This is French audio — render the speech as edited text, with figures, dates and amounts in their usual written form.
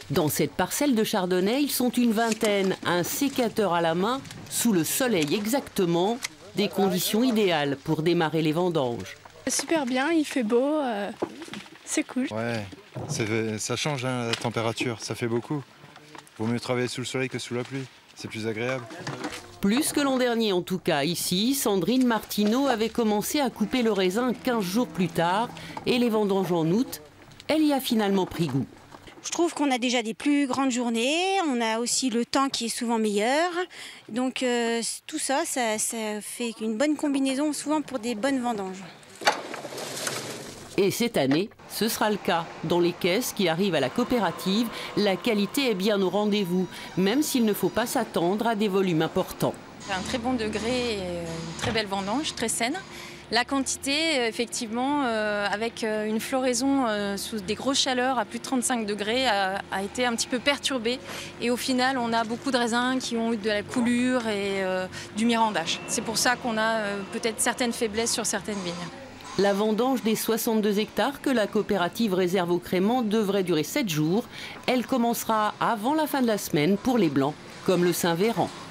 Dans cette parcelle de chardonnay, ils sont une vingtaine, un sécateur à la main, sous le soleil exactement, des conditions idéales pour démarrer les vendanges. Super bien, il fait beau, c'est cool. Ouais, ça change hein, la température, ça fait beaucoup. Vaut mieux travailler sous le soleil que sous la pluie, c'est plus agréable. Plus que l'an dernier en tout cas. Ici, Sandrine Martineau avait commencé à couper le raisin 15 jours plus tard et les vendanges en août, elle y a finalement pris goût. Je trouve qu'on a déjà des plus grandes journées, on a aussi le temps qui est souvent meilleur. Donc tout ça, ça fait une bonne combinaison souvent pour des bonnes vendanges. Et cette année, ce sera le cas. Dans les caisses qui arrivent à la coopérative, la qualité est bien au rendez-vous, même s'il ne faut pas s'attendre à des volumes importants. Un très bon degré et une très belle vendange, très saine. La quantité, effectivement, avec une floraison sous des grosses chaleurs à plus de 35 degrés, a été un petit peu perturbée. Et au final, on a beaucoup de raisins qui ont eu de la coulure et du mirandage. C'est pour ça qu'on a peut-être certaines faiblesses sur certaines vignes. La vendange des 62 hectares que la coopérative réserve au crément devrait durer 7 jours. Elle commencera avant la fin de la semaine pour les blancs, comme le Saint-Véran.